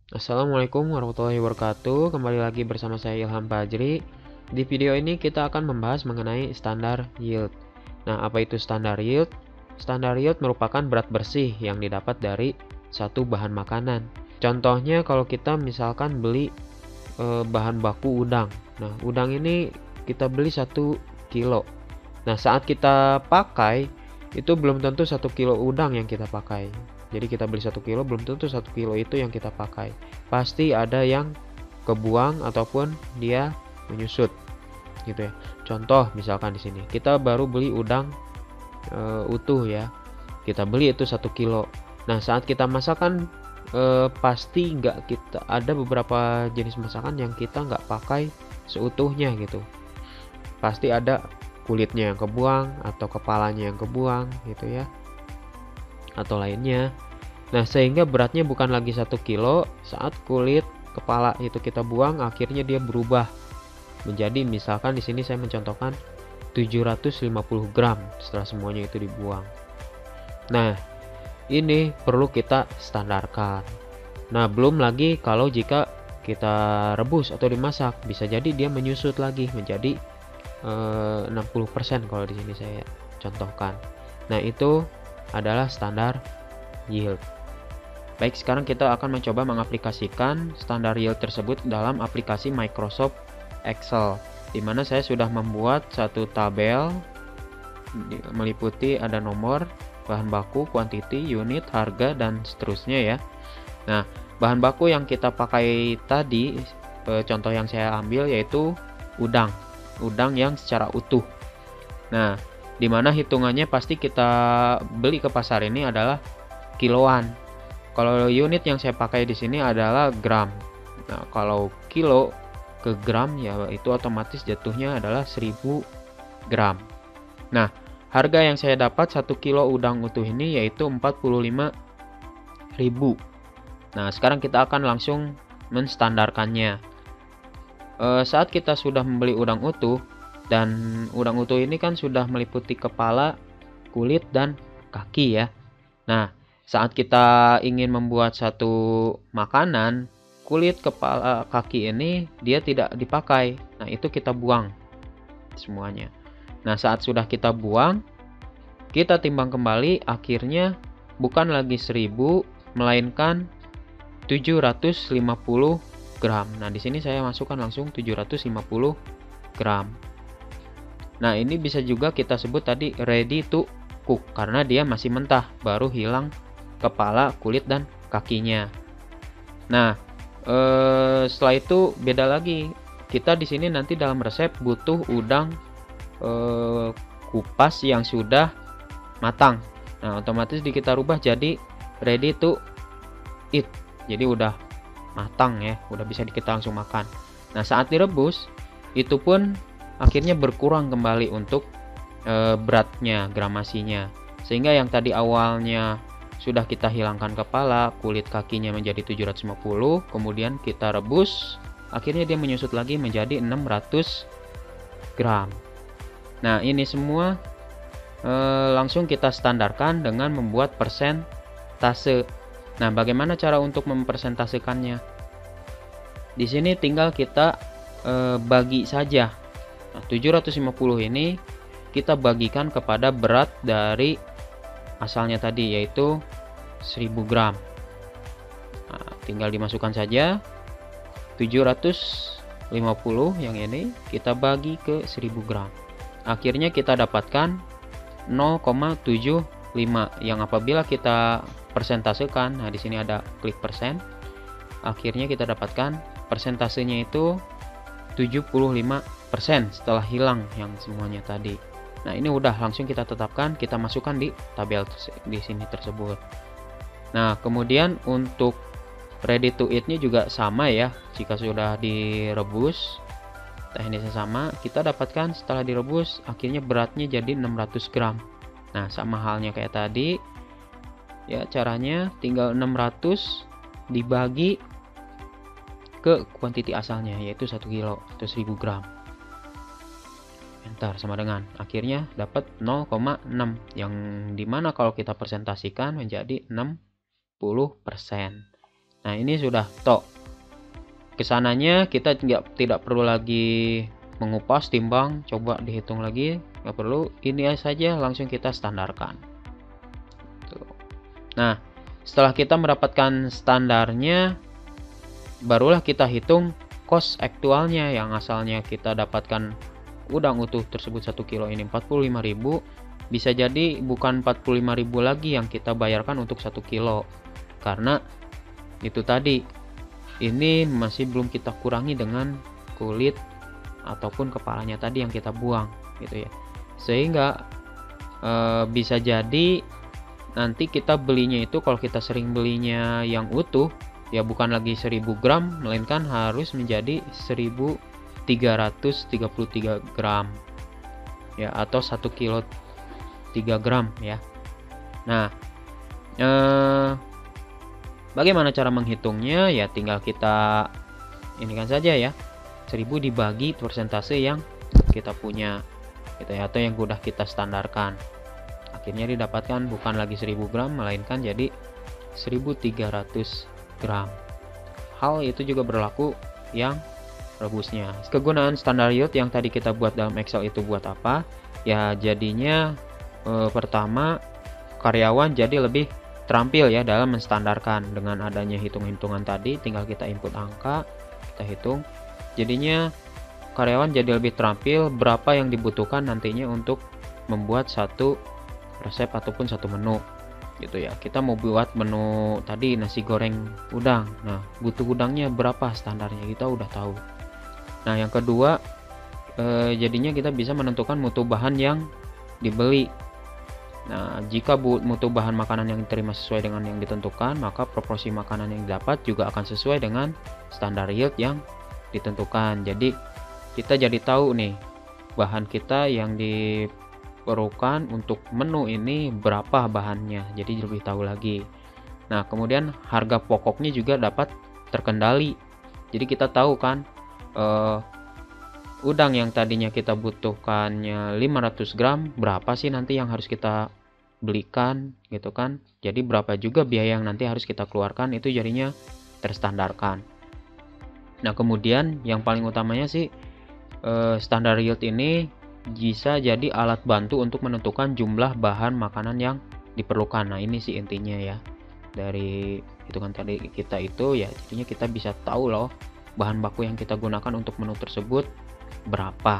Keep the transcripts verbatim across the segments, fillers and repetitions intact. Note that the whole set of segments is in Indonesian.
Assalamualaikum warahmatullahi wabarakatuh. Kembali lagi bersama saya Ilham Fajri. Di video ini kita akan membahas mengenai standar yield. Nah, apa itu standar yield? Standar yield merupakan berat bersih yang didapat dari satu bahan makanan. Contohnya kalau kita misalkan beli e, bahan baku udang. Nah, udang ini kita beli satu kilo. Nah, saat kita pakai itu belum tentu satu kilo udang yang kita pakai. Jadi kita beli satu kilo belum tentu satu kilo itu yang kita pakai. Pasti ada yang kebuang ataupun dia menyusut gitu ya. Contoh misalkan di sini kita baru beli udang e, utuh ya. Kita beli itu satu kilo. Nah, saat kita masakan e, pasti nggak kita ada beberapa jenis masakan yang kita nggak pakai seutuhnya gitu. Pasti ada kulitnya yang kebuang atau kepalanya yang kebuang gitu ya, atau lainnya. Nah, sehingga beratnya bukan lagi satu kilo. Saat kulit kepala itu kita buang, akhirnya dia berubah menjadi, misalkan di sini saya mencontohkan tujuh ratus lima puluh gram setelah semuanya itu dibuang. Nah, ini perlu kita standarkan. Nah, belum lagi kalau jika kita rebus atau dimasak, bisa jadi dia menyusut lagi menjadi eh, enam puluh persen kalau di sini saya contohkan. Nah, itu adalah standar yield. Baik, sekarang kita akan mencoba mengaplikasikan standar yield tersebut dalam aplikasi Microsoft Excel, di mana saya sudah membuat satu tabel meliputi ada nomor, bahan baku, quantity, unit, harga, dan seterusnya ya. Nah, bahan baku yang kita pakai tadi, contoh yang saya ambil yaitu udang, udang yang secara utuh. Nah, di mana hitungannya pasti kita beli ke pasar ini adalah kiloan. Kalau unit yang saya pakai di sini adalah gram. Nah, kalau kilo ke gram ya itu otomatis jatuhnya adalah seribu gram. Nah, harga yang saya dapat satu kilo udang utuh ini yaitu empat puluh lima ribu. Nah, sekarang kita akan langsung menstandarkannya. E, saat kita sudah membeli udang utuh, dan udang utuh ini kan sudah meliputi kepala, kulit, dan kaki ya. Nah, saat kita ingin membuat satu makanan, kulit, kepala, kaki ini dia tidak dipakai. Nah, itu kita buang semuanya. Nah, saat sudah kita buang, kita timbang kembali, akhirnya bukan lagi seribu, melainkan tujuh ratus lima puluh gram. Nah, di sini saya masukkan langsung tujuh ratus lima puluh gram. Nah, ini bisa juga kita sebut tadi ready to cook karena dia masih mentah, baru hilang kepala, kulit, dan kakinya. Nah, eh, setelah itu beda lagi. Kita di sini nanti dalam resep butuh udang eh, kupas yang sudah matang. Nah, otomatis di kita rubah jadi ready to eat. Jadi udah matang ya, udah bisa kita langsung makan. Nah, saat direbus itu pun akhirnya berkurang kembali untuk e, beratnya, gramasinya. Sehingga yang tadi awalnya sudah kita hilangkan kepala, kulit, kakinya menjadi tujuh ratus lima puluh, kemudian kita rebus, akhirnya dia menyusut lagi menjadi enam ratus gram. Nah, ini semua e, langsung kita standarkan dengan membuat persentase. Nah, bagaimana cara untuk mempersentasekannya? Di sini tinggal kita e, bagi saja. Nah, tujuh ratus lima puluh ini kita bagikan kepada berat dari asalnya tadi yaitu seribu gram. Nah, tinggal dimasukkan saja tujuh ratus lima puluh yang ini kita bagi ke seribu gram. Akhirnya kita dapatkan nol koma tujuh lima yang apabila kita persentasekan, nah di sini ada klik persen. Akhirnya kita dapatkan persentasenya itu tujuh puluh lima persen setelah hilang yang semuanya tadi. Nah, ini udah langsung kita tetapkan, kita masukkan di tabel di sini tersebut. Nah, kemudian untuk ready to eat-nya juga sama ya. Jika sudah direbus, teknisnya sama, kita dapatkan setelah direbus akhirnya beratnya jadi enam ratus gram. Nah, sama halnya kayak tadi. Ya, caranya tinggal enam ratus dibagi ke kuantiti asalnya yaitu satu kilo atau seribu gram. Enter sama dengan akhirnya dapat nol koma enam yang dimana kalau kita presentasikan menjadi enam puluh persen. Nah, ini sudah tok. Kesananya kita tidak tidak perlu lagi mengupas, timbang, coba dihitung lagi, nggak perlu. Ini saja langsung kita standarkan. Tuh. Nah, setelah kita mendapatkan standarnya, barulah kita hitung cost aktualnya yang asalnya kita dapatkan udang utuh tersebut satu kilo ini empat puluh lima ribu, bisa jadi bukan empat puluh lima ribu lagi yang kita bayarkan untuk satu kilo, karena itu tadi ini masih belum kita kurangi dengan kulit ataupun kepalanya tadi yang kita buang gitu ya, sehingga e, bisa jadi nanti kita belinya itu, kalau kita sering belinya yang utuh ya, bukan lagi seribu gram, melainkan harus menjadi seribu tiga ratus tiga puluh tiga gram ya, atau satu kilo tiga gram ya. Nah, eh, bagaimana cara menghitungnya? Ya tinggal kita ini kan saja ya, seribu dibagi persentase yang kita punya gitu ya, atau yang sudah kita standarkan. Akhirnya didapatkan bukan lagi seribu gram, melainkan jadi seribu tiga ratus gram. Hal itu juga berlaku yang rebusnya. Kegunaan standar yield yang tadi kita buat dalam Excel itu buat apa? Ya jadinya e, pertama, karyawan jadi lebih terampil ya dalam menstandarkan. Dengan adanya hitung-hitungan tadi, tinggal kita input angka, kita hitung. Jadinya karyawan jadi lebih terampil berapa yang dibutuhkan nantinya untuk membuat satu resep ataupun satu menu gitu ya. Kita mau buat menu tadi nasi goreng udang, nah butuh udangnya berapa standarnya kita udah tahu. Nah yang kedua, eh, jadinya kita bisa menentukan mutu bahan yang dibeli. Nah jika mutu bahan makanan yang diterima sesuai dengan yang ditentukan, maka proporsi makanan yang didapat juga akan sesuai dengan standar yield yang ditentukan. Jadi kita jadi tahu nih bahan kita yang di perlukan untuk menu ini berapa bahannya, jadi lebih tahu lagi. Nah kemudian harga pokoknya juga dapat terkendali, jadi kita tahu kan uh, udang yang tadinya kita butuhkannya lima ratus gram, berapa sih nanti yang harus kita belikan gitu kan. Jadi berapa juga biaya yang nanti harus kita keluarkan, itu jadinya terstandarkan. Nah kemudian yang paling utamanya sih uh, standar yield ini bisa jadi alat bantu untuk menentukan jumlah bahan makanan yang diperlukan. Nah ini sih intinya ya dari hitungan tadi kita itu ya, jadinya kita bisa tahu loh bahan baku yang kita gunakan untuk menu tersebut berapa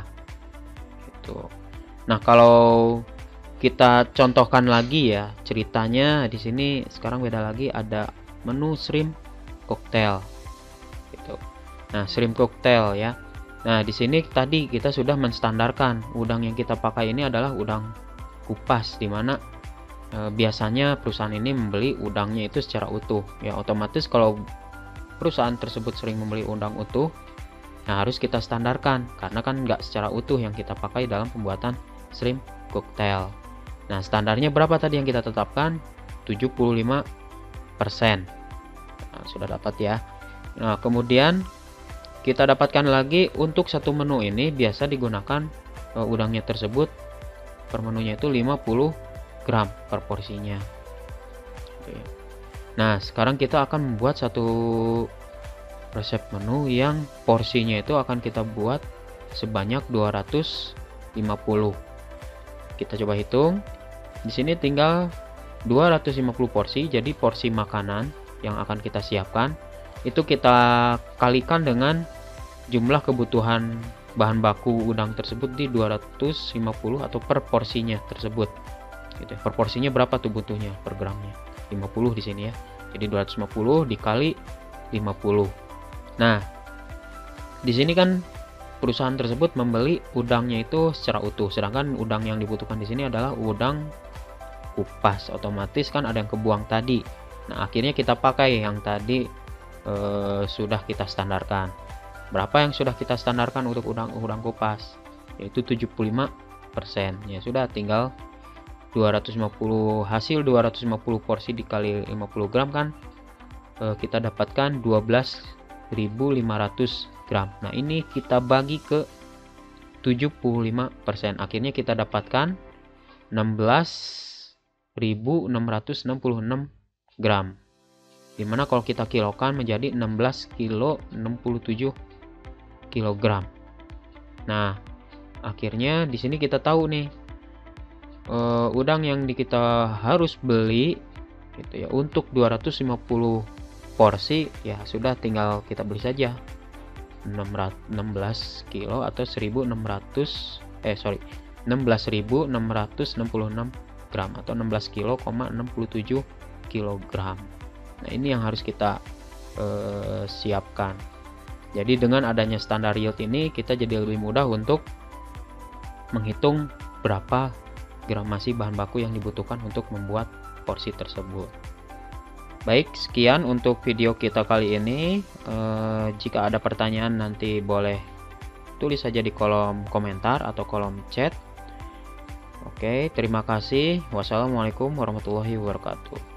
gitu. Nah kalau kita contohkan lagi ya ceritanya, di sini sekarang beda lagi, ada menu shrimp cocktail gitu. Nah shrimp cocktail ya, nah di sini tadi kita sudah menstandarkan udang yang kita pakai ini adalah udang kupas, dimana e, biasanya perusahaan ini membeli udangnya itu secara utuh ya. Otomatis kalau perusahaan tersebut sering membeli udang utuh, nah harus kita standarkan karena kan nggak secara utuh yang kita pakai dalam pembuatan shrimp cocktail. Nah standarnya berapa tadi yang kita tetapkan? tujuh puluh lima persen. Nah, sudah dapat ya. Nah kemudian kita dapatkan lagi untuk satu menu ini biasa digunakan e, udangnya tersebut per menunya itu lima puluh gram per porsinya. Oke. Nah sekarang kita akan membuat satu resep menu yang porsinya itu akan kita buat sebanyak dua ratus lima puluh. Kita coba hitung. Di sini tinggal dua ratus lima puluh porsi, jadi porsi makanan yang akan kita siapkan itu kita kalikan dengan jumlah kebutuhan bahan baku udang tersebut di dua ratus lima puluh atau per porsinya tersebut gitu ya. Per porsinya berapa tuh butuhnya per gramnya? lima puluh di sini ya. Jadi dua ratus lima puluh dikali lima puluh. Nah, di sini kan perusahaan tersebut membeli udangnya itu secara utuh, sedangkan udang yang dibutuhkan di sini adalah udang kupas. Otomatis kan ada yang kebuang tadi. Nah, akhirnya kita pakai yang tadi Eh, sudah kita standarkan. Berapa yang sudah kita standarkan untuk udang-udang kupas? Yaitu tujuh puluh lima persen. Ya sudah, tinggal dua ratus lima puluh hasil dua ratus lima puluh porsi dikali lima puluh gram kan eh, kita dapatkan dua belas ribu lima ratus gram. Nah, ini kita bagi ke tujuh puluh lima persen. Akhirnya kita dapatkan enam belas ribu enam ratus enam puluh enam gram. Dimana kalau kita kilokan menjadi enam belas kilo enam puluh tujuh kilogram. Nah, akhirnya di sini kita tahu nih uh, udang yang di kita harus beli gitu ya untuk dua ratus lima puluh porsi, ya sudah tinggal kita beli saja enam belas kilo atau seribu enam ratus eh sorry enam belas ribu enam ratus enam puluh enam gram atau enam belas kilo, enam puluh tujuh kilogram. Nah, ini yang harus kita uh, siapkan. Jadi dengan adanya standar yield ini kita jadi lebih mudah untuk menghitung berapa gramasi bahan baku yang dibutuhkan untuk membuat porsi tersebut. Baik, sekian untuk video kita kali ini. E, jika ada pertanyaan nanti boleh tulis saja di kolom komentar atau kolom chat. Oke, terima kasih. Wassalamualaikum warahmatullahi wabarakatuh.